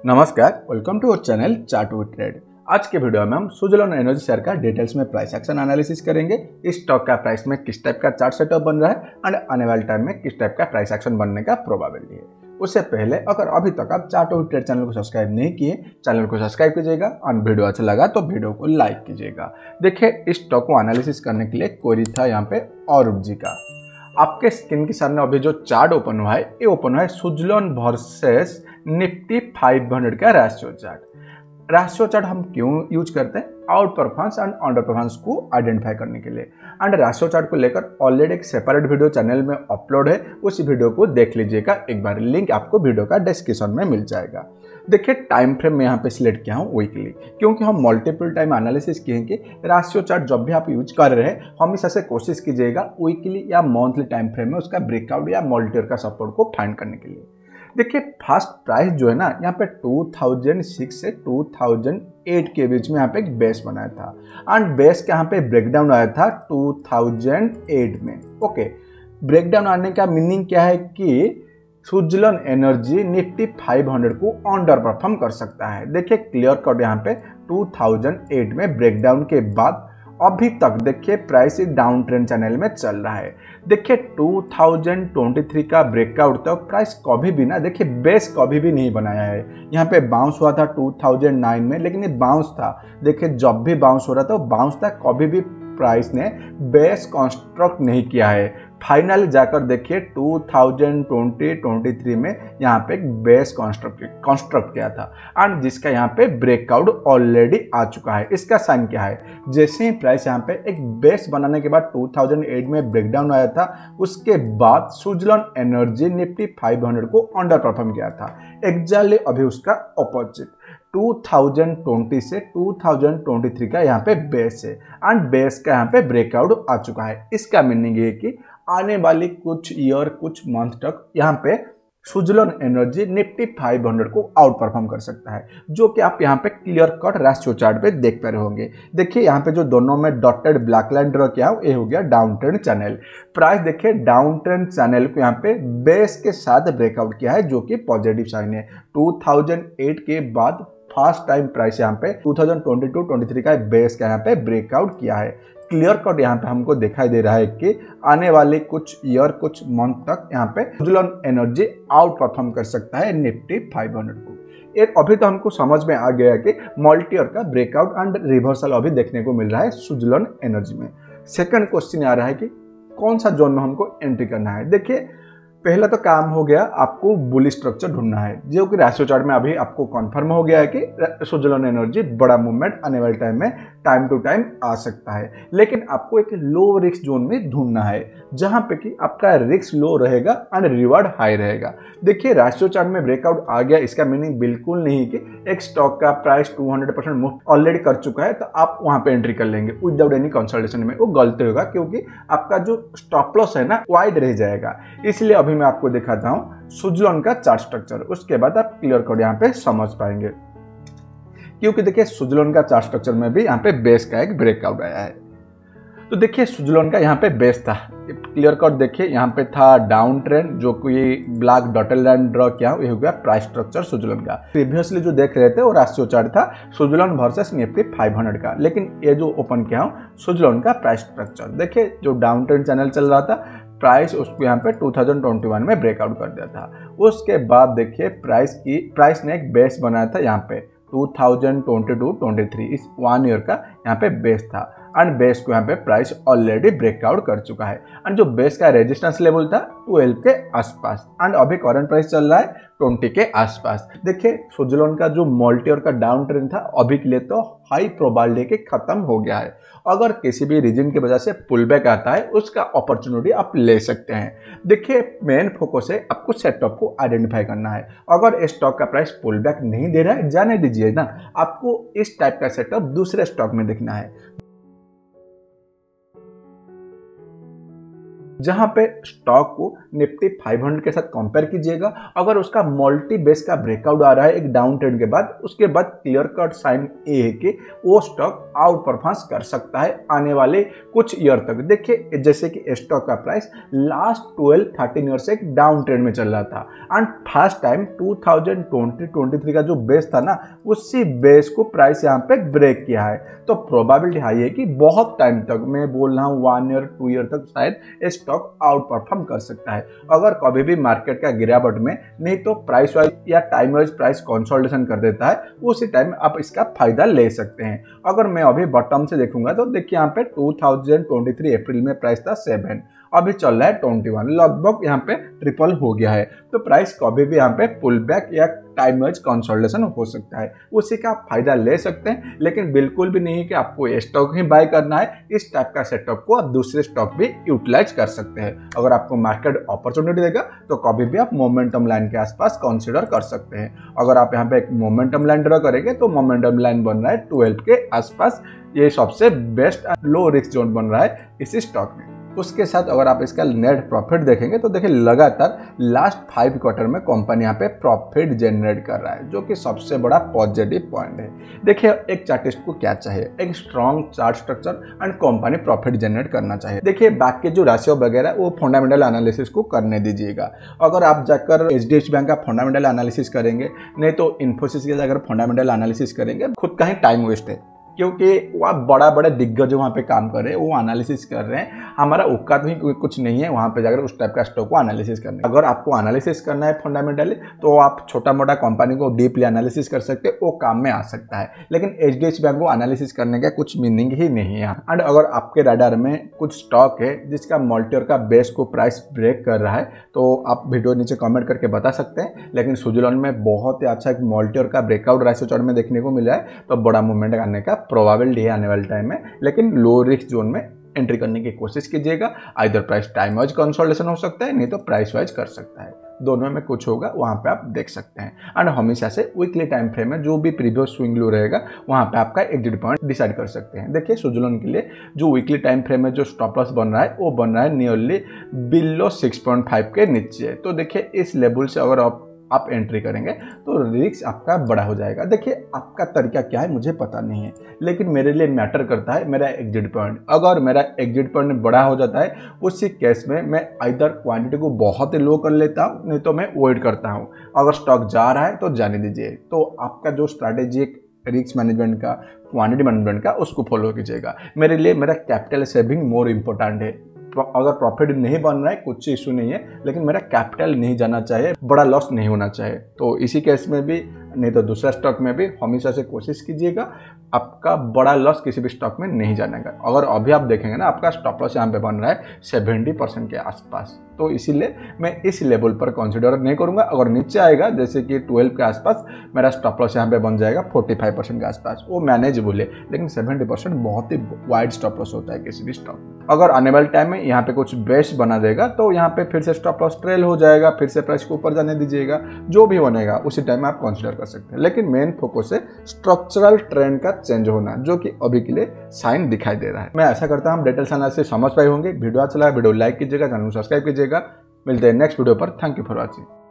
नमस्कार, welcome to our channel chart with trade. आज के वीडियो में हम सुज़लोन एनर्जी शेयर का डिटेल्स में प्राइस एक्शन एनालिसिस करेंगे। इस स्टॉक का प्राइस में किस टाइप का चार्ट सेटअप बन रहा है एंड आने वाले टाइम में किस टाइप का प्राइस एक्शन बनने का प्रोबेबिलिटी है। उससे पहले अगर अभी तक आप चार्ट विद ट्रेड चैनल को सब्सक्राइब नहीं किए, चैनल को सब्सक्राइब कीजिएगा और वीडियो अच्छा लगा तो वीडियो को लाइक कीजिएगा। देखिए, इस स्टॉक को एनालिसिस करने के लिए क्वेरी था यहाँ पे और जी का। आपके स्क्रीन के सामने अभी जो चार्ट ओपन हुआ है, ये ओपन हुआ है सुज़लोन वर्सेस निफ्टी 500 का रेशियो चार्ट। रेशियो चार्ट हम क्यों यूज करते हैं? Out performance and under performance को आइडेंटिफाई करने के लिए। एंड रेशियो चार्ट को लेकर ऑलरेडी एक सेपरेट वीडियो चैनल में अपलोड है, उस वीडियो को देख लीजिएगा एक बार, लिंक आपको वीडियो का डिस्क्रिप्शन में मिल जाएगा। देखिए, टाइम फ्रेम में यहाँ पे सिलेक्ट किया हूँ वीकली, क्योंकि हम मल्टीपल टाइम एनालिसिस किए कि रेशियो चार्ट जब भी आप यूज कर रहे हैं हमेशा से कोशिश कीजिएगा वीकली या मंथली टाइम फ्रेम में उसका ब्रेकआउट या मल्टीयर का सपोर्ट को फाइंड करने के लिए। देखिए, फर्स्ट प्राइस जो है ना, यहाँ पे 2006 से 2008 के बीच में यहाँ पे एक बेस बनाया था एंड बेस का यहाँ पे ब्रेकडाउन आया था 2008 में। ओके, ब्रेकडाउन आने का मीनिंग क्या है कि सुज़लोन एनर्जी निफ्टी 500 को अंडर परफॉर्म कर सकता है। देखिए, क्लियर कट यहाँ पे 2008 में ब्रेकडाउन के बाद अभी तक देखिए प्राइस एक डाउन ट्रेंड चैनल में चल रहा है। देखिए, 2023 का ब्रेकआउट तक प्राइस कभी भी ना, देखिए बेस कभी भी नहीं बनाया है। यहाँ पे बाउंस हुआ था 2009 में, लेकिन ये बाउंस था। देखिए, जब भी बाउंस हो रहा था बाउंस था, कभी भी प्राइस ने बेस कंस्ट्रक्ट नहीं किया है। फाइनली जाकर देखिए 2020-23 में यहाँ पे एक बेस कंस्ट्रक्ट किया था एंड जिसका यहाँ पे ब्रेकआउट ऑलरेडी आ चुका है। इसका साइन क्या है? जैसे ही प्राइस यहाँ पे एक बेस बनाने के बाद 2008 में ब्रेकडाउन आया था, उसके बाद सुज़लोन एनर्जी निफ्टी 500 को अंडर परफॉर्म किया था। एग्जैक्टली अभी उसका ऑपोजिट 2020 से 2023 का यहाँ पे बेस है एंड बेस का यहाँ पे ब्रेकआउट आ चुका है। इसका मीनिंग ये कि आने वाली कुछ ईयर, कुछ मंथ तक यहाँ पे सुज़लोन एनर्जी निफ्टी 500 को आउट परफॉर्म कर सकता है, जो कि आप यहाँ पे क्लियर कट रेशियो चार्ट पे देख पा रहे होंगे। देखिए, यहाँ पे जो दोनों में डॉटेड ब्लैक लाइन ड्रॉ किया ये हो गया डाउन ट्रेंड चैनल। प्राइस देखिए डाउन ट्रेंड चैनल को यहाँ पे बेस के साथ ब्रेकआउट किया है, जो कि पॉजिटिव साइन है। 2008 के बाद फर्स्ट टाइम प्राइस यहाँ पे 2022-23 का बेस का यहाँ पे ब्रेकआउट किया है। क्लियर कट यहाँ पे हमको दिखाई दे रहा है कि आने वाले कुछ ईयर, कुछ मंथ तक यहाँ पे सुज़लोन एनर्जी आउट परफॉर्म कर सकता है निफ्टी 500 को। एक अभी तो हमको समझ में आ गया कि मल्टी ईयर का ब्रेकआउट एंड रिवर्सल अभी देखने को मिल रहा है सुज़लोन एनर्जी में। सेकंड क्वेश्चन आ रहा है कि कौन सा जोन में हमको एंट्री करना है। देखिए, पहला तो काम हो गया, आपको बुल स्ट्रक्चर ढूंढना है, जो कि रेशियो चार्ट में अभी आपको कंफर्म हो गया है कि सुज़लोन एनर्जी बड़ा मूवमेंट आने वाले टाइम में टाइम टू टाइम आ सकता है। लेकिन आपको एक लो रिस्क जोन में ढूंढना है, जहां पे कि आपका रिस्क लो रहेगा एंड रिवार्ड हाई रहेगा। देखिए, रेशियो चार्ट में ब्रेकआउट आ गया, इसका मीनिंग बिल्कुल नहीं कि एक स्टॉक का प्राइस 200% मूव ऑलरेडी कर चुका है तो आप वहां पे एंट्री कर लेंगे विदाउट एनी कंसल्टेशन में। वो गलती होगा, क्योंकि आपका जो स्टॉप लॉस है ना, वाइड रह जाएगा। इसलिए अभी मैं आपको दिखाता हूं सुज़लोन का चार्ट स्ट्रक्चर, उसके बाद आप क्लियर कट यहाँ पे समझ पाएंगे। क्योंकि देखिए, सुज़लोन का चार्ट स्ट्रक्चर में भी यहाँ पे बेस का एक ब्रेकआउट आया है। तो देखिए, सुज़लोन का यहाँ पे बेस था, क्लियर कट देखिए यहाँ पे था डाउन ट्रेंड, जो कि ब्लैक डॉटेड लाइन ड्रॉ किया, ये हो गया प्राइस स्ट्रक्चर सुज़लोन का। प्रीवियसली जो देख रहे थे वो रेशियो चार्ट था सुज़लोन वर्सेस निफ्टी 500 का, लेकिन ये जो ओपन किया हूँ सुज़लोन का प्राइस स्ट्रक्चर। देखिए, जो डाउन ट्रेंड चैनल चल रहा था, प्राइस उसको यहाँ पे 2021 में ब्रेकआउट कर दिया था। उसके बाद देखिए प्राइस ने एक बेस बनाया था यहाँ पे 2022-23, इस 1 ईयर का यहाँ पे बेस था एंड बेस को यहाँ पे प्राइस ऑलरेडी ब्रेकआउट कर चुका है एंड जो बेस का रेजिस्टेंस लेवल था 12 के आसपास एंड अभी करंट प्राइस चल रहा है 20 के आसपास। देखिए, सुज़लोन का जो मल्टी ईयर का डाउन ट्रेंड था अभी के लिए तो हाई प्रोबेबिलिटी के खत्म हो गया है। अगर किसी भी रीजन की वजह से पुल बैक आता है, उसका अपॉर्चुनिटी आप ले सकते हैं। देखिए, मेन फोकस है आपको सेटअप को आइडेंटिफाई करना है। अगर स्टॉक का प्राइस पुल बैक नहीं दे रहा है, जाने दीजिए ना, आपको इस टाइप का सेटअप दूसरे स्टॉक में देखना है। जहां पे स्टॉक को निफ्टी 500 के साथ कंपेयर कीजिएगा, अगर उसका मल्टी बेस का ब्रेकआउट आ रहा है एक डाउन ट्रेंड के बाद, उसके बाद क्लियर कट साइन ये है कि वो स्टॉक आउट परफॉर्मेंस कर सकता है आने वाले कुछ ईयर तक। देखिए जैसे कि स्टॉक का प्राइस लास्ट 12-13 ईयर से एक डाउन ट्रेंड में चल रहा था एंड फर्स्ट टाइम 2020-23 का जो बेस था ना, उसी बेस को प्राइस यहाँ पे ब्रेक किया है। तो प्रोबेबिलिटी हाई है कि बहुत टाइम तक, मैं बोल रहा हूँ 1 ईयर 2 ईयर तक शायद स्टॉक आउट परफॉर्म कर सकता है। अगर कभी भी मार्केट का गिरावट में नहीं तो प्राइस वाइज या टाइम वाइज प्राइस कंसोलिडेशन कर देता है, उसी टाइम आप इसका फायदा ले सकते हैं। अगर मैं अभी बॉटम से देखूंगा तो देखिए यहाँ पे 2023 अप्रैल में प्राइस था 7, अभी चल रहा है 21, लगभग यहाँ पे ट्रिपल हो गया है। तो प्राइस कभी भी यहाँ पे पुल बैक या टाइम वाइज कंसोलिडेशन हो सकता है, उसी का आप फायदा ले सकते हैं। लेकिन बिल्कुल भी नहीं कि आपको ये स्टॉक ही बाय करना है, इस टाइप का सेटअप को आप दूसरे स्टॉक भी यूटिलाइज कर सकते हैं। अगर आपको मार्केट अपॉर्चुनिटी देगा तो कभी भी आप मोमेंटम लाइन के आसपास कंसीडर कर सकते हैं। अगर आप यहाँ पे एक मोमेंटम लाइन ड्रॉ करेंगे तो मोमेंटम लाइन बन रहा है 12 के आसपास, ये सबसे बेस्ट लो रिस्क जोन बन रहा है इसी स्टॉक में। उसके साथ अगर आप इसका नेट प्रॉफिट देखेंगे तो देखिए लगातार लास्ट 5 क्वार्टर में कंपनी यहाँ पे प्रॉफिट जनरेट कर रहा है, जो कि सबसे बड़ा पॉजिटिव पॉइंट है। देखिए एक चार्टिस्ट को क्या चाहिए, एक strong chart structure and company profit generate करना चाहिए। देखिए बाकी जो राशियों वगैरह वो फंडामेंटल एनालिसिस को करने दीजिएगा। अगर आप जाकर HDFC बैंक का फंडामेंटल एनालिसिस करेंगे, नहीं तो इन्फोसिस के जाकर फंडामेंटल एनालिसिस करेंगे, खुद का ही टाइम वेस्ट है, क्योंकि वह बड़ा दिग्गज वहाँ पे काम कर रहे हैं, वो एनालिसिस कर रहे हैं। हमारा औकात ही कुछ नहीं है वहाँ पे जाकर उस टाइप का स्टॉक को एनालिसिस करना। अगर आपको एनालिसिस करना है फंडामेंटली तो आप छोटा मोटा कंपनी को डीपली एनालिसिस कर सकते हैं, वो काम में आ सकता है। लेकिन HDFC बैंक को एनालिसिस करने का कुछ मीनिंग ही नहीं है। एंड अगर आपके रडार में कुछ स्टॉक है जिसका मल्टीयर का बेस को प्राइस ब्रेक कर रहा है तो आप वीडियो नीचे कमेंट करके बता सकते हैं। लेकिन स्विट्जरलैंड में बहुत ही अच्छा एक मल्टीयर का ब्रेकआउट राशि चार्ट में देखने को मिला है, तो बड़ा मूवमेंट आने का प्रोबेबिलिटी है आने वाले टाइम में। लेकिन लो रिस्क जोन में एंट्री करने की कोशिश कीजिएगा। Either price time wise consolidation हो सकता है, नहीं तो प्राइस वाइज कर सकता है, दोनों में कुछ होगा, वहां पे आप देख सकते हैं। एंड हमेशा से वीकली टाइम फ्रेम में जो भी प्रीवियस स्विंग लो रहेगा वहां पे आपका एग्जिट पॉइंट डिसाइड कर सकते हैं। देखिए स्विट्जरलैंड के लिए जो वीकली टाइम फ्रेम में जो स्टॉप लॉस बन रहा है वो बन रहा है नियरली बिलो 6.5 के नीचे। तो देखिए इस लेवल से अगर आप एंट्री करेंगे तो रिस्क आपका बड़ा हो जाएगा। देखिए आपका तरीका क्या है मुझे पता नहीं है, लेकिन मेरे लिए मैटर करता है मेरा एग्जिट पॉइंट। अगर मेरा एग्जिट पॉइंट बड़ा हो जाता है, उसी केस में मैं आइदर क्वांटिटी को बहुत ही लो कर लेता हूँ, नहीं तो मैं वेट करता हूँ। अगर स्टॉक जा रहा है तो जाने दीजिए। तो आपका जो स्ट्रैटेजिक रिस्क मैनेजमेंट का, क्वांटिटी मैनेजमेंट का, उसको फॉलो कीजिएगा। मेरे लिए मेरा कैपिटल सेविंग मोर इम्पोर्टेंट है। अगर प्रॉफिट नहीं बन रहा है कुछ इशू नहीं है, लेकिन मेरा कैपिटल नहीं जाना चाहिए, बड़ा लॉस नहीं होना चाहिए। तो इसी केस में भी, नहीं तो दूसरा स्टॉक में भी हमेशा से कोशिश कीजिएगा आपका बड़ा लॉस किसी भी स्टॉक में नहीं जाने का। अगर अभी आप देखेंगे ना आपका स्टॉप लॉस यहाँ पे बन रहा है 70% के आसपास, तो इसीलिए मैं इस लेवल पर कंसिडर नहीं करूंगा। अगर नीचे आएगा जैसे कि 12 के आसपास, मेरा स्टॉप लॉस यहाँ पे बन जाएगा 45% के आसपास, वो मैनेजेबल है। लेकिन 70% बहुत ही वाइड स्टॉप लॉस होता है किसी भी स्टॉक। अगर आने वाले टाइम में यहाँ पे कुछ बेस बना देगा तो यहाँ पे फिर से स्टॉप लॉस ट्रेल हो जाएगा, फिर से प्राइस को ऊपर जाने दीजिएगा, जो भी बनेगा उसी टाइम में आप कंसिडर कर सकते हैं। लेकिन मेन फोकस है स्ट्रक्चरल ट्रेंड का चेंज होना, जो कि अभी के लिए साइन दिखाई दे रहा है। मैं ऐसा करता हूँ डिटेल्स एनालिसिस समझ पाए होंगे। वीडियो अच्छा लगा वीडियो लाइक कीजिएगा, चैनल को सब्सक्राइब कीजिएगा। मिलते हैं नेक्स्ट वीडियो पर। Thank you for watching.